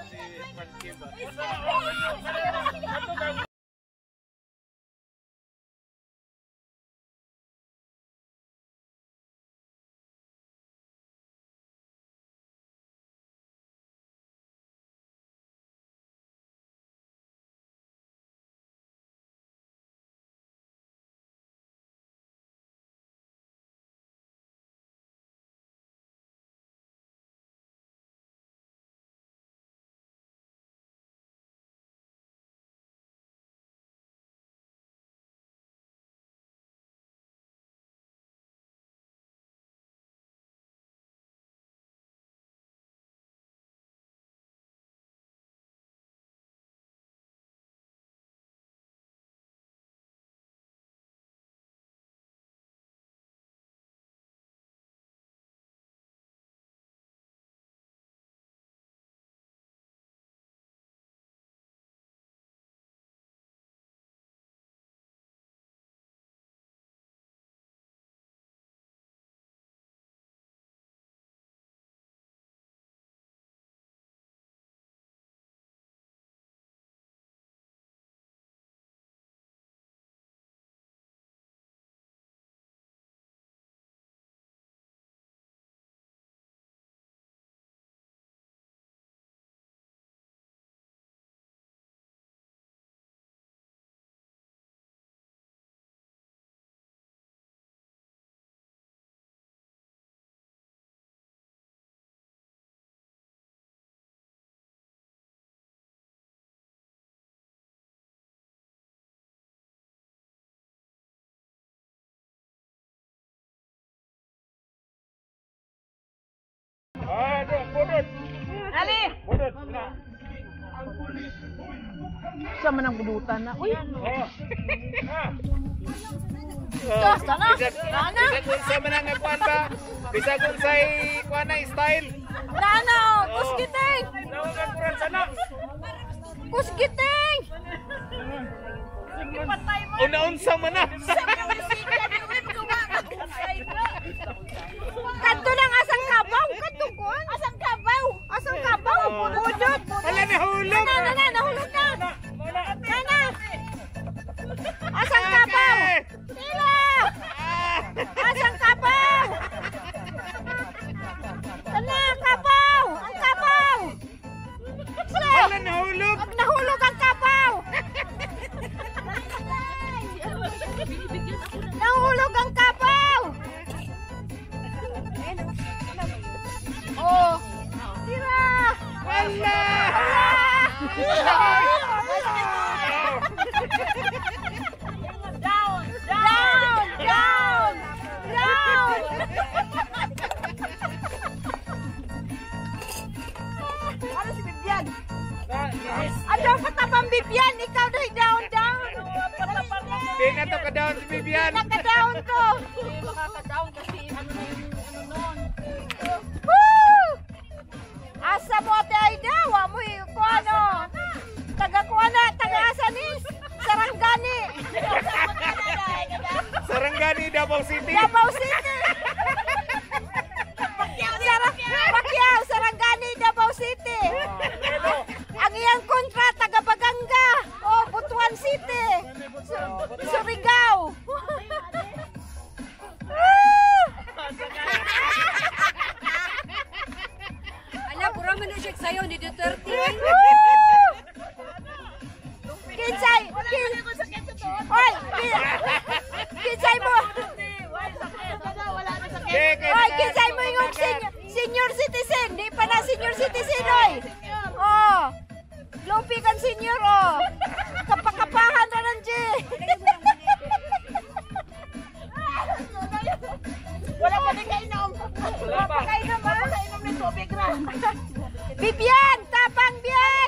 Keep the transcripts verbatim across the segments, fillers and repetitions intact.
Ali! Sa manang budutan na. Uy! Ito, sana! Sana! Bisa kung sa manang kuan ba? Bisa kung sa kuan na style? Sana! Kuskiting! Sana! Kuskiting! Una-unsa man na! Kanto lang asang kabaw! Kanto ko! Asang kabaw! Asang kabaw! Budot! Wala na hulog! Na, na, na! Nahulog na! Na, na! Asang kabaw! Tila! Asang kabaw! Sana! Kabaw! Ang kabaw! Wala na hulog! Ang nahulog ang kabaw! Nahulog ang kabaw! Oh! Tira! Wala! Down! Down! Down! Down! Ano si Bibian? Ano pa pang Bibian? Ikaw daw down, down! Di na to ka-down si Bibian! Naka-down ko! Hindi makaka-down kasi ano na yung ano nun. Woo! Asa mo ate ay dawa mo ko ano? Taga ko na, taga Asanis, Sarangani. Sarangani, Davao City! Davao City. Sarang Pacquiao, Sarangani, Davao City. Ang iyang kontra taga Baganga, oh Butuan City. Surigao. Ala, pura man siya sa'yo ni Duterte. Kinsay, kin, oy, kinsay mo, oy, kinsay mo yung senior, senior citizen, di pa na senior citizen, oy. Oh, lupi kan senior, oh. Kapakapahan na ng G. Wala pa din kainom. Wala pa kainom, ha? Kainom ng tubig na. Bibian, tapang Bian.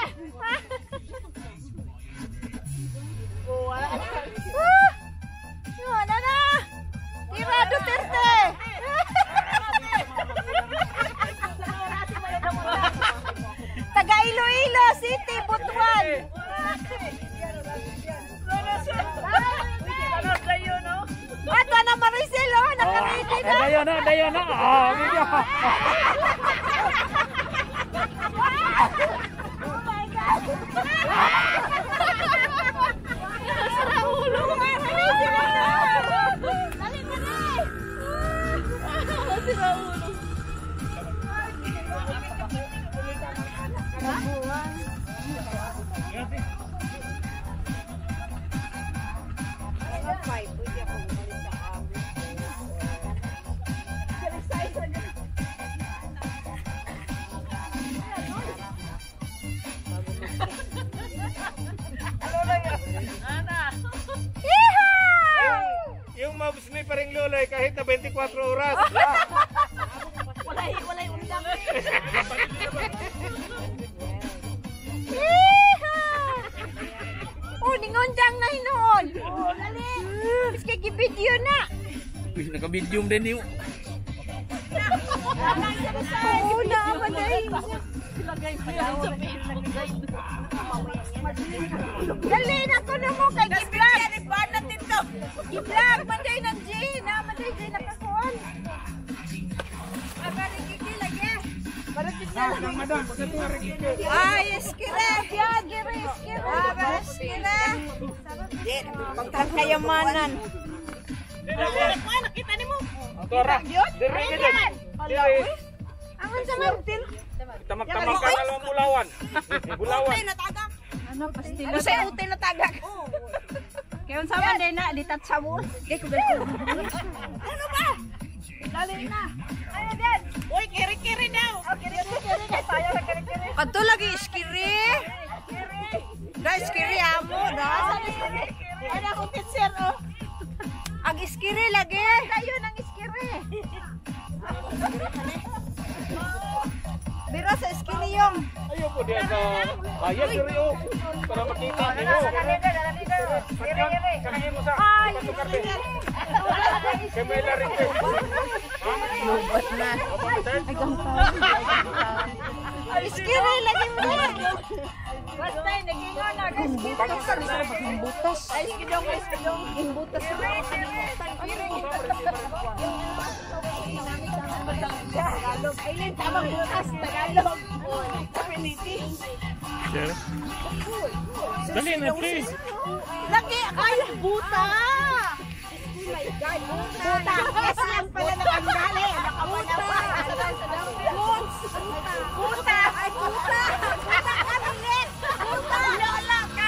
Woo! Yun, ano? Tira Duterte! Taga Iloilo City, Butuan! Ato na Maricel, oh! Nakaredy na! Dayo na, dayo na! Ah, video! kahit na twenty-four oras. Walay, walay undang. Oh, ningundang na hinoon. Oh, dali. Mas kikibidyo na. Uy, naka-medium din yung. Oo na, maday. Dali na ko na mo kay Giblag. Giblag, maday ng G. Na, maday G nakakuhan. Ay, eskire. Eskire, eskire. Ah, eskire. Pagtang kayamanan. Nakita ni mo. Tora, dire ka dyan. Dire. Angan sa Martin. Tamak-tamak ka na lang bulawan. Bulawan. Ano, pastil? Ano sa utay na tagak? Kaya sa man din na, ditat sa mo. Di ko ganito. Ano ba? Dali na. Ay, din. Uy, kiri-kiri daw. Oh, kiri-kiri na tayo sa kiri-kiri. Kadto lagi iskiri. Da iskiri amo da. Ano akong teacher, oh. Ag iskiri lagi. Tayo ng iskiri. Biro sa iskiri yung. Ayaw po diyan sa bayan dire o. Para makita niyo. Kanahin mo sa patukar din. Kemela rin din. Lubat na. Ay, gampang. Iskiri lagi mo na. Basta, nagingon na. Patukar na. Butas. Ay, skidong, skidong. Butas. Tagalog. Ay, tamang butas. Tagalog. Kapiliti. Dali na, please. Lagi, kayong buta. Buta. Kasi lang pala nakandali. Nakapanawa. Buta. Ay, buta. Buta ka, Milet. Buta. Lola ka.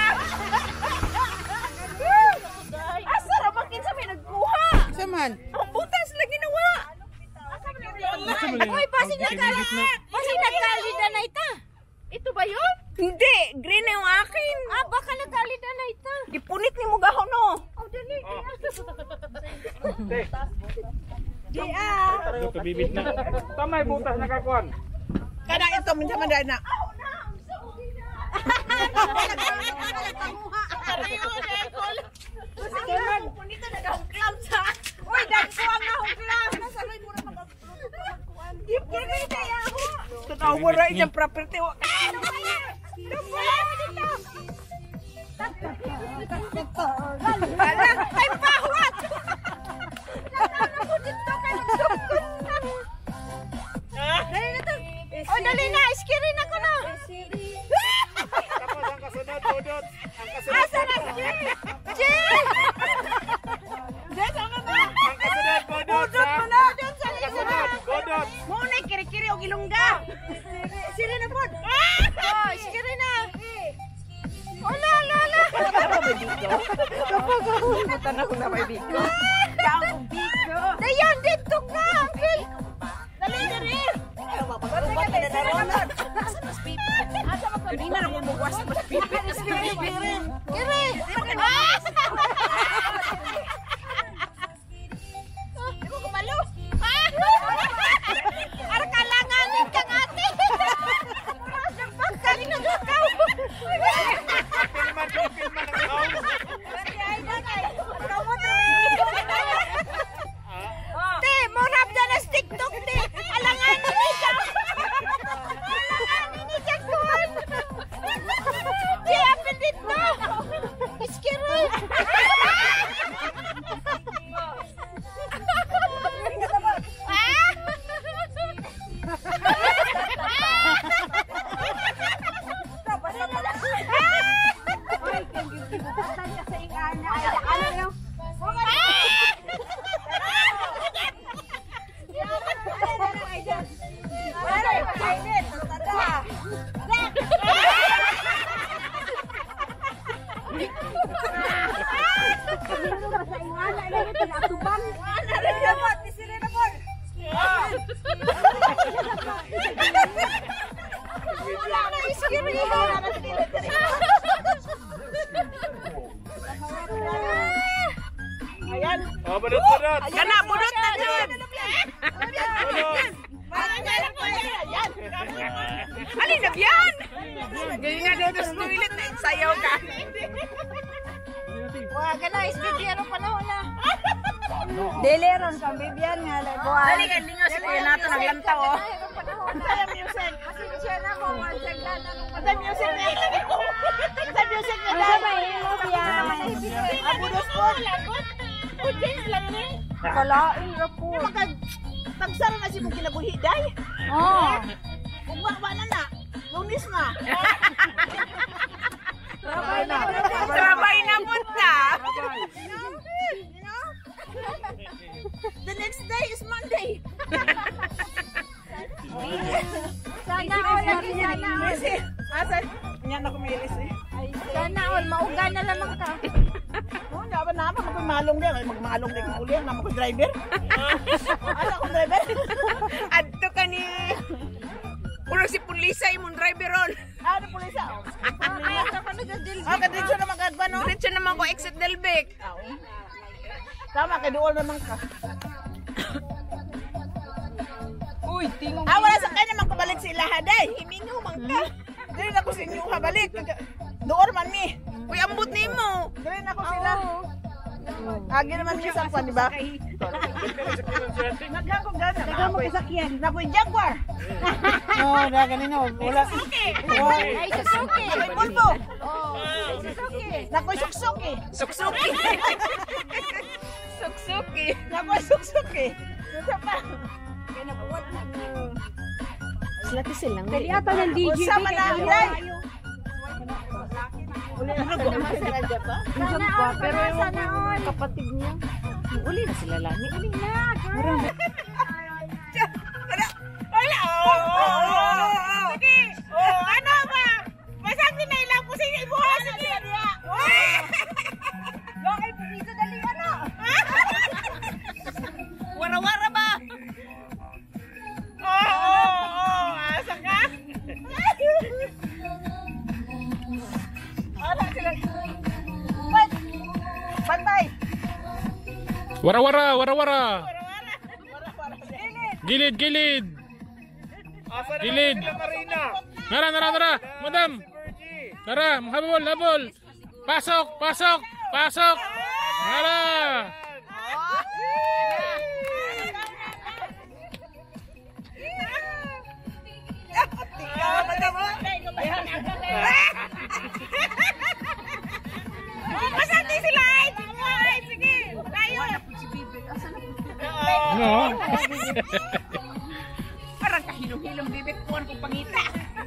Asa raman kinsa may nagkuha? Saman. Ang butas lang ginawa. Ako'y pasig nagkalit. Pasig nagkalit na ita. Ito ba yun? Hindi, green na yung akin. Ah, baka nagkalit na ita. Gipunit ni mo gahon no. Oh, dali. Di ah. Ito bibit na. Tamay butas nakakuan. Kada ito minsa man dai na. Uy, dagko ang ahuklam. Nasa loy mura mag-upload. Di kini kaya ako. Totoo mo ra iyang property. Hala, ay pahwat. Nasaan ako dito kay Dali na to. Oh, dali na. Iskirin ako na. Tapos ang kasunod, Dodot. Ang kasunod. Asa na si Jill? Des ano na? Ang kasunod, Dodot. Dudot mo na. Dudot sa Ang isa na. kasunod, Dodot. Muna kiri-kiri og ilongga. Sila na po. Oh, iskirin na. Hola, lola. Kapag ako tanong na may biko. Daong biko. Dayan, dito ka. Uncle. Dali, dali. Kanina na mo buwas mas pipi. Kiri, kiri. Kiri. Ah! Di mo kumalo. Ah! Ara kalanganin kang ate. Kali na gakaw. Filman, filman ang kaon. Te, morap dyan na TikTok, te. Alanganin ni siya. Alanganin ni siya, kuhan. Di, apin dito. Iskiri. Ayan. Oh, bunot-bunot. Kana, bunot na dyan. Bunot. Alin na biyan? Ganyan nga daw sa toilet na sayaw ka. Wah, gana, isbibiyaro panahon na. Deliron kang bibiyan nga. Dali ka, lingaw si Kuya Nato naglantaw oh. Kaya music. Pasensya na ko. Masaglan na nung Sa music na Sa music na Ano ba yun mo biyan? Abudos po. Kudin lang ni. Kalain na po. Tagsara na si mong kinabuhiday. Oo. Kung ba na na. Lunis na. Sabay na. Sabay na punta. The next day is Monday. Sana all lagi sana all. Asa? Nya na kumilis eh. Sana all mauga na lamang ka. Oh, nya ba na ako malong din, magmalong din ko ulit na ko driver. Asa ko driver? Adto ka ni. Puro si pulisa imong driver ron. Ah, ni pulisa. Ah, ito ko nag-deal. Ah, kaditso na magagba no? Kaditso naman ko exit Delbec. Tama kay duol naman ka. Uy, tingog. Ah, wala sa kanya man kabalik si ilaha day. Himingaw man ka. Dili na ko sa inyo kabalik. Duol man mi. Uy, ambot nimo. Dili na ko sila. Agi naman mi sa pan, di ba? Naghan ko gana. Naghan mo kasakyan. Nakoy Jaguar. No, na ganino. Wala. Ay, Suzuki. Nakoy Volvo. Oh, Suzuki. Nakoy Suzuki. Suzuki. Suzuki. Nakoy Suzuki. Sa pa. Sila to silang. Kali ata ng D J. Sama na ang uli na ako naman sila dyan pa. Sana all, pero sana all. Kapatid niya. Uli na sila lani. Uli na, girl. Wala. Wala. Sige. Oh, ano ba? Masang sinailang ko sa inyo ibuhas. Sige. Bakit po dito dali ano? Wara-wara ba? Oo, oo, oo. Asa ka? Ala sila. Pat. Pantay. Wara-wara, wara-wara. Wara-wara. Gilid, gilid. Asa na Gilid. sila Marina? Nara, nara, nara. Madam. Nara, habol, habol. Pasok, pasok, pasok. Nara. Masati sila ay! Ay, sige! Tayo! Ano? Parang kahilong-hilong bibit ko ang pangita.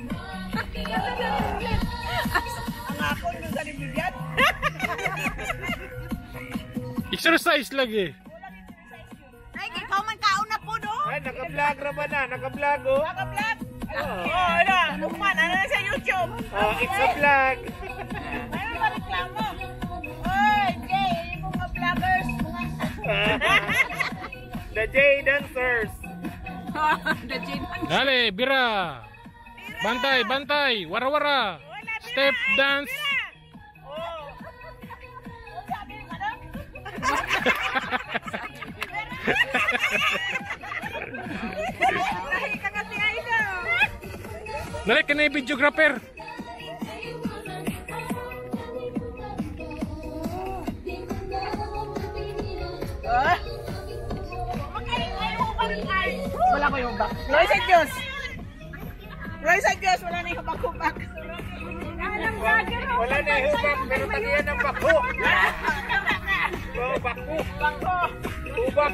Ang ako nung sa libigyan. Exercise lagi. Ay, ikaw man kauna po, no? Ay, naka-vlog na ba na? Naka-vlog oh? Naka-vlog? Oo, ano? Lukman, ano na sa YouTube? Oh, it's a vlog. Ano ba reklamo? Oy, Jay, yung mga vloggers. The J Dancers. The Jay Dale, bira. Bantay, bantay. Wara-wara. Step dance. Oh. Sabi yung ano? Lahi ka kasi ay daw. Dali, ka na yung videographer. Wala ko yung back. Roy sa Diyos! Roy sa Diyos! Wala na yung back-back. Wala na yung hubak, pero tagiyan ng bako. Oh, bako. Bako! Hubak.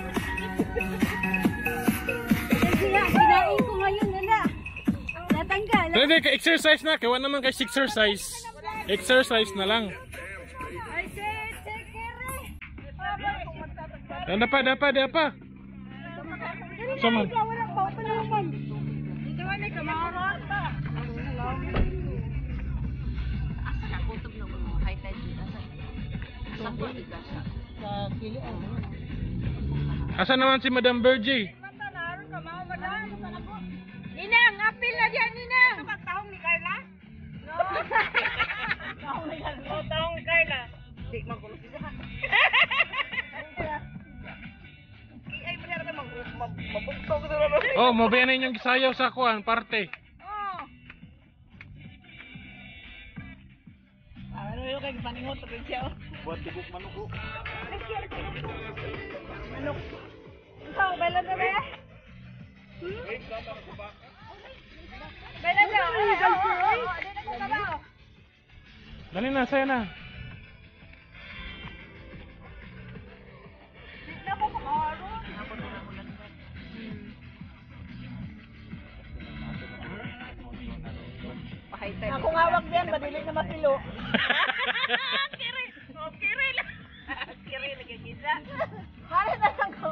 Kinain ko ngayon, nila. Natanggal. Dali, ka exercise na. Kawa naman kay exercise. Exercise na lang. Ay, say, take care. Ano pa, dapa, dapa. Saman. Walang pa, palaman. Dito ka na, kamaharot pa. Asa naman si Madam Bergie? Ninang, apil na diyan, Ninang. Taong ni Carla? No. Taong ni Carla. Oh, taong ni Carla. Di man ko siya. Oh, mabayan na inyong gisayaw sa kuan, parte. Oh. Ano yung kay paningot sa siya? Buat tibok manok ko. Manok. Ikaw, bala na ba? Hmm? Bala na. Oo, oo, oo. Dito ko ka ba? Dali na, saya na. Dito ko kumaro. Ako hawak diyan, madili na mapilo. Kiri. Oh, kiri lang. Kiri lagi kita. Para na lang ko.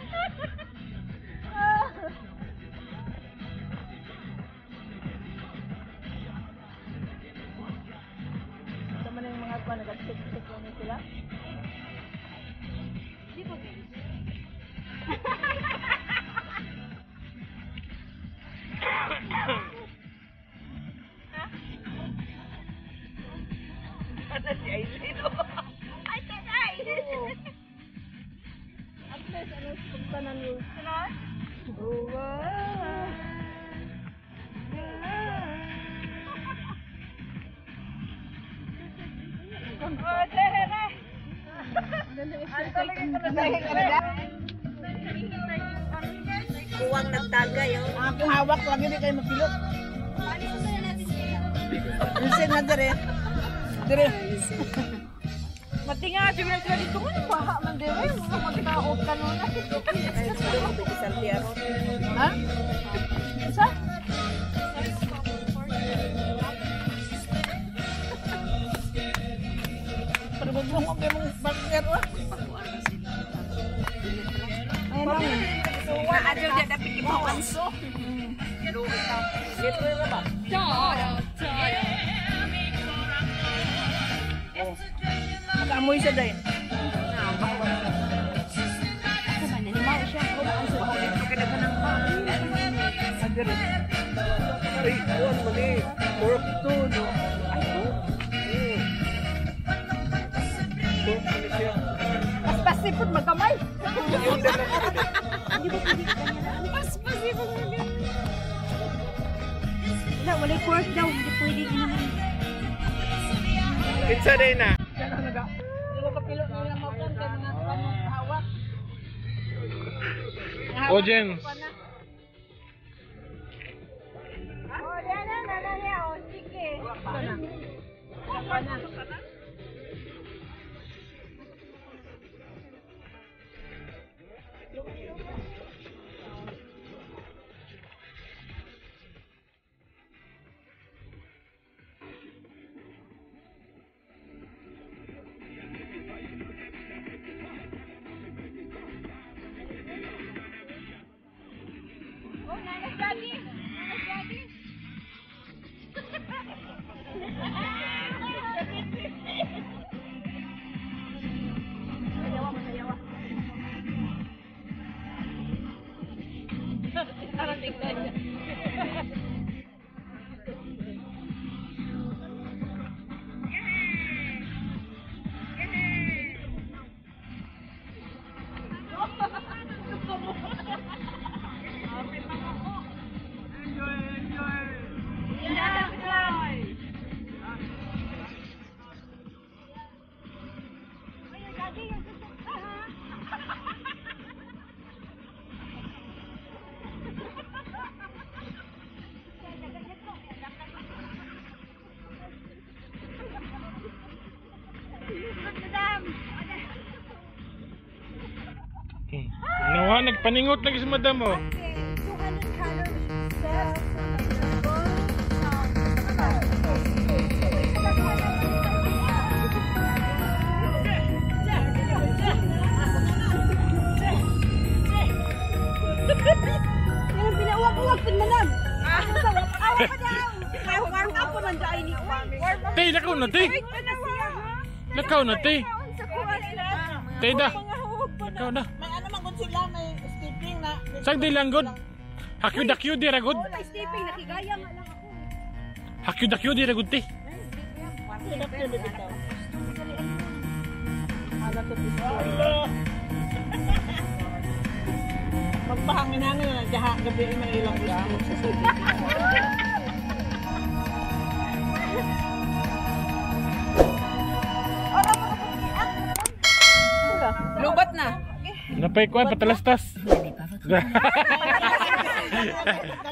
Tama na yung mga pa nag-stick-stick lang sila. Ano si Aislino? Ay, tatay. At least, ano, punta na niyo. Ano? Oh, tere. Kuwang nagtagay, oh. Ako hawak lagi di kayo mapilot. Insin na dire. Dire. Matinga, juga sila dito ko yung baha man dire. Mga magtaot ka nun. Ay, sila mo di Santiago. Ha? Isa? Perbubuong ko kayo mong partner, oh. Ayun lang. Naadyo dyan na pikimawanso. Litro na ba? Nakamoy siya dahil. Ako ba, nanimaw siya. Nagdiri. Ay, kuwan man eh. Pork. Tulo. Ay, oh. Hmm. Pork man eh siya. Mas pasipod magkamay. Yung dalang ko din. Mas pasipod magkamay. Wala, walay pork daw. Hindi pwede ginawa. Pizza day na. Diyan ang naga. Yung kapilo nila mo kan kay mga kanong hawak. Oh, Jens. Oh, yan na, nana niya. Oh, sige. Sana. Sana. Oh, nanas lagi. Nanas lagi. Mayawa, mayawa. Parang tingnan niya. Hmm. Nawa, nagpaningot lagi si madam, oh. Yung pinauwag-uwag pin manam. Awa pa daw. May warm up po nang dai ni Warm up. Tay, lakaw na, tay. Lakaw na, tay. Sa kuha sila. Tay da. Lakaw na. May ano man kung sila may skipping na. Sang di lang good. Hakyu-dakyu di ragod. May stepping nakigaya nga lang ako. Hakyu-dakyu di ragod, tay. Hirap yun na dito. Ala to dito. Magpahangin-hangin na jaha gabi man ilang gusto. Lubat na. Napay kuan patalastas.